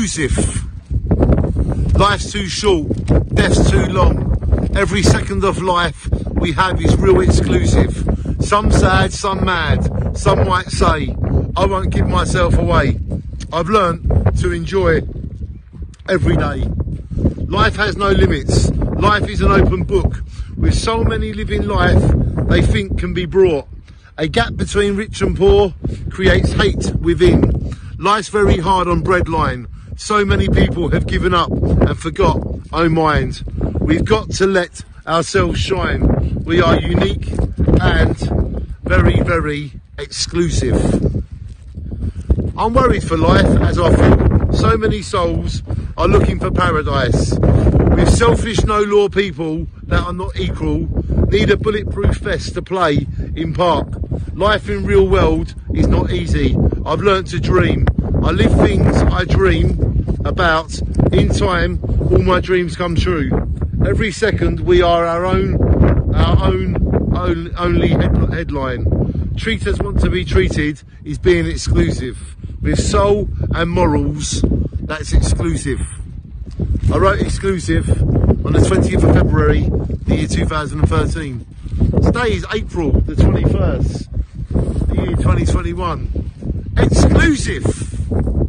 exclusive. Life's too short, death's too long. Every second of life we have is real exclusive. Some sad, some mad, some might say, I won't give myself away. I've learnt to enjoy every day. Life has no limits. Life is an open book. With so many living life they think can be brought. A gap between rich and poor creates hate within. Life's very hard on breadline. So many people have given up and forgot, oh mind. We've got to let ourselves shine. We are unique and very, very exclusive. I'm worried for life as I feel so many souls are looking for paradise. With selfish no-law people that are not equal, need a bulletproof vest to play in park. Life in real world is not easy. I've learnt to dream. I live things I dream about. In time, all my dreams come true. Every second we are our own only headline. Treat as want to be treated is being exclusive. With soul and morals, that's exclusive. I wrote exclusive on the 20th of February, the year 2013. Today is April the 21st, the year 2021. Exclusive!